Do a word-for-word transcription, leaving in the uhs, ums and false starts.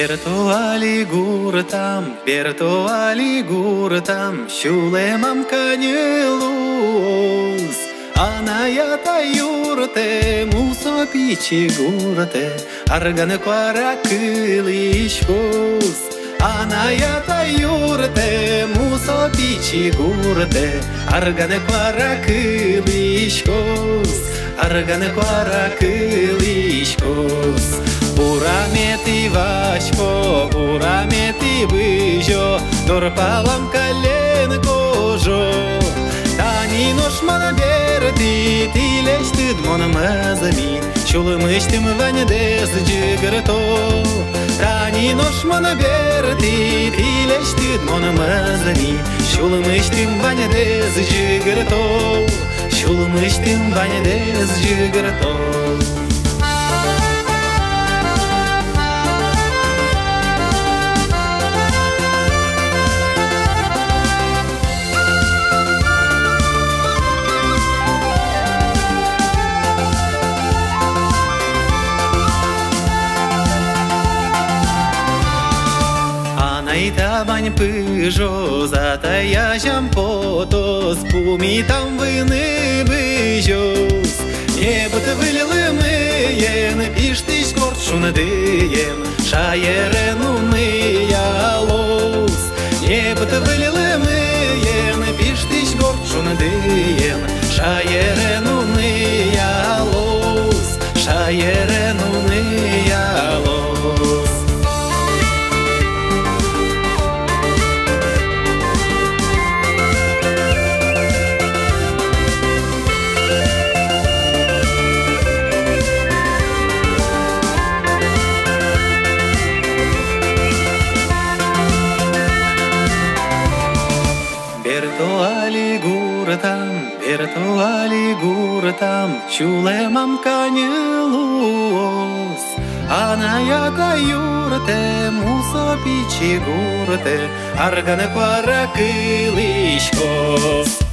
Berto ali gurtam, Berto ali gurtam, şule mamka nilus. Anayata yurte, muso pici gurte, argan quara kılışkos. Anayata yurte, muso pici gurte, argan quara kılışkos, argan quara kılışkos. Урамeti vaşko, urameti выжо, торпалам колен кожо. Tani noş mana berti, tileştid mona mazami, şulmıştım vandes gurto. Tani noş mana berti, tileştid mona mazami, şulmıştım vandes gurto, şulmıştım vandes gurto. Наита бань пыжо, затаяжам потос, пуми там выны быжос. Небот вылилы мыен, пиштыш корчун дыен, шаерен уны ялос. Небот вылилы мыен, пиштыш корчун дыен, шаерен уны ялос, шаерен уны ялос. Berto ali gurtam, Berto ali gurtam, şule mamka nilus. Anayata yurte, muso pici gurte, argan quara kılışkos.